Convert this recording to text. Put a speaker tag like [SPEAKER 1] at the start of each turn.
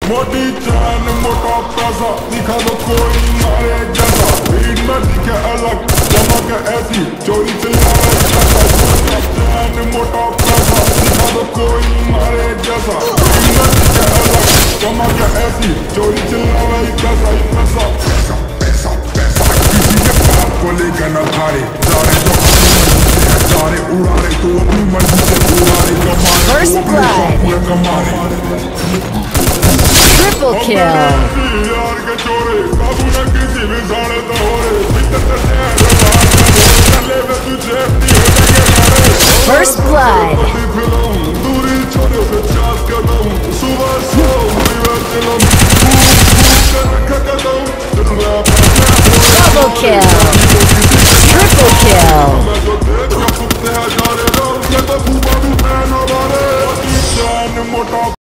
[SPEAKER 1] मोटी चैन मोटा पैसा दिखा दो कोई मारे जैसा भीड़ में दिखे अलग चमक ऐसी चोरी चिल्लावे मोटी चैन मोटा पैसा दिखा दो कोई मारे जैसा भीड़ में दिखे अलग चमक ऐसी चोरी चिल्लावे पैसा ही पैसा पैसा पैसा पैसा किसी के बाप को लेकर न थारे सारे जो सारे उड़ा रहे तो अपनी मर्जी से उड़ा रहे कमारे
[SPEAKER 2] Triple kill. First blood.